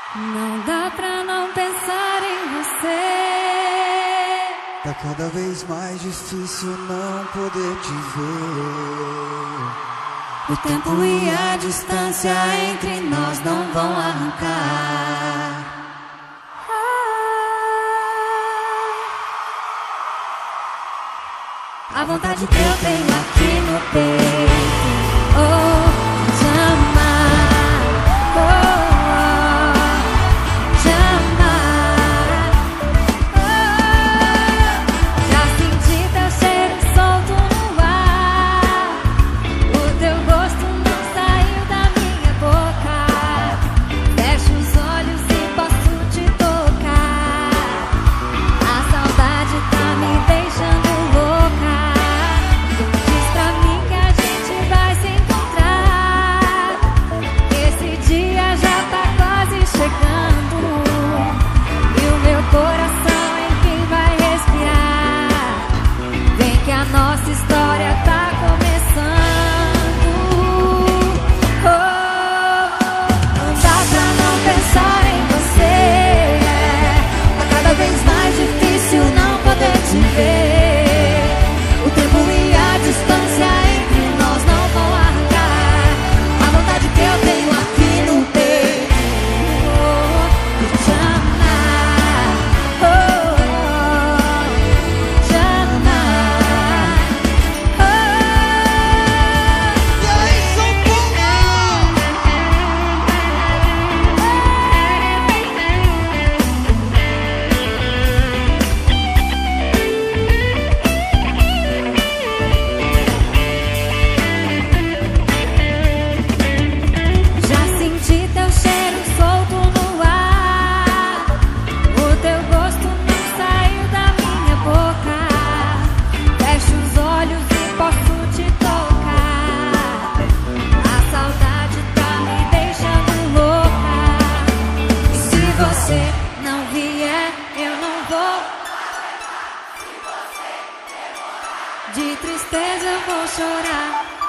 Não dá pra não pensar em você. Tá cada vez mais difícil não poder te ver. O tempo e a distância entre nós não vão arrancar. A vontade que eu tenho aqui no peito, oh, te amar, oh, te amar, oh. Já senti teu cheiro solto no ar. O teu gosto não saiu da minha boca. Fecho os olhos e posso te tocar. A saudade tá me deixando louca. Diz pra mim que a gente vai se encontrar. Esse dia já tá quase chegando. E o meu coração em quem vai respirar. Vem que a nossa história tá começando. Oh, não dá pra não pensar em você. Tá cada vez mais difícil não poder te ver. O tempo e a distância entre nós não vão arrancar. A vontade que eu tenho aqui no peito, oh, de te amar, oh, te amar, oh. E aí, São Paulo? Já senti teu cheiro solto no ar. O teu gosto não saiu da minha boca. Fecho os olhos e posso te tocar. A saudade tá me deixando louca. E se você não vier, eu não vou. De tristeza eu vou chorar.